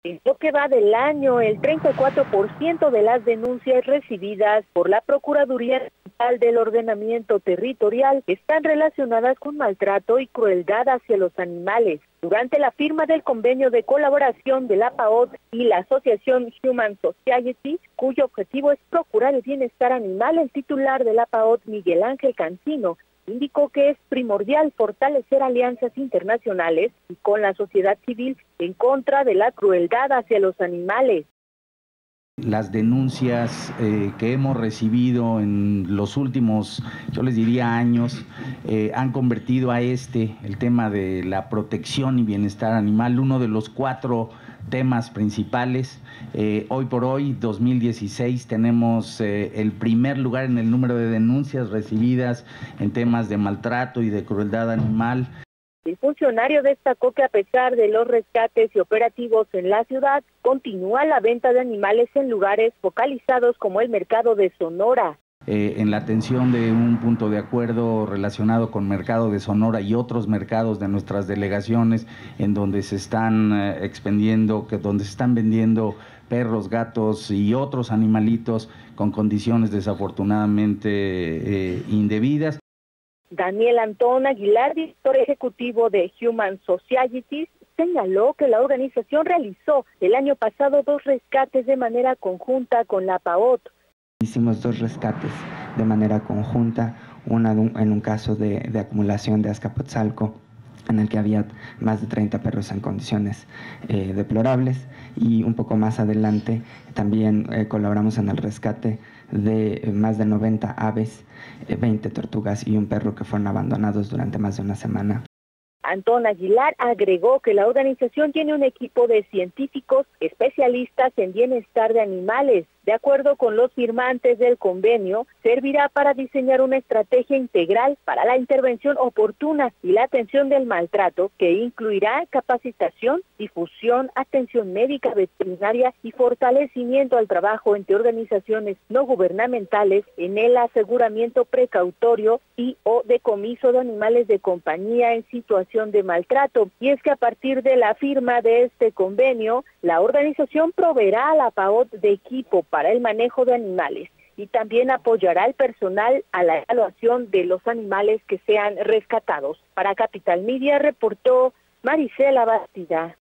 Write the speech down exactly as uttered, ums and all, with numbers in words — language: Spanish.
En lo que va del año, el treinta y cuatro por ciento de las denuncias recibidas por la Procuraduría Estatal del Ordenamiento Territorial están relacionadas con maltrato y crueldad hacia los animales. Durante la firma del convenio de colaboración de la P A O T y la Asociación Human Society, cuyo objetivo es procurar el bienestar animal, el titular de la P A O T, Miguel Ángel Cancino, indicó que es primordial fortalecer alianzas internacionales y con la sociedad civil en contra de la crueldad hacia los animales. Las denuncias eh, que hemos recibido en los últimos, yo les diría años, eh, han convertido a este, el tema de la protección y bienestar animal, uno de los cuatro temas principales. Eh, hoy por hoy, dos mil dieciséis, tenemos eh, el primer lugar en el número de denuncias recibidas en temas de maltrato y de crueldad animal. El funcionario destacó que a pesar de los rescates y operativos en la ciudad, continúa la venta de animales en lugares focalizados como el mercado de Sonora. Eh, en la atención de un punto de acuerdo relacionado con Mercado de Sonora y otros mercados de nuestras delegaciones, en donde se están eh, expendiendo, que donde se están vendiendo perros, gatos y otros animalitos con condiciones desafortunadamente eh, indebidas. Daniel Antón Aguilar, director ejecutivo de Human Society, señaló que la organización realizó el año pasado dos rescates de manera conjunta con la P A O T. Hicimos dos rescates de manera conjunta, una en un caso de, de acumulación de Azcapotzalco, en el que había más de treinta perros en condiciones eh, deplorables, y un poco más adelante también eh, colaboramos en el rescate de eh, más de noventa aves, eh, veinte tortugas y un perro que fueron abandonados durante más de una semana. Antón Aguilar agregó que la organización tiene un equipo de científicos especialistas en bienestar de animales. De acuerdo con los firmantes del convenio, servirá para diseñar una estrategia integral para la intervención oportuna y la atención del maltrato, que incluirá capacitación, difusión, atención médica veterinaria y fortalecimiento al trabajo entre organizaciones no gubernamentales en el aseguramiento precautorio y o decomiso de animales de compañía en situación de maltrato. Y es que a partir de la firma de este convenio, la organización proveerá a la P A O T de equipo para el manejo de animales y también apoyará al personal a la evaluación de los animales que sean rescatados. Para Capital Media reportó Marisela Bastida.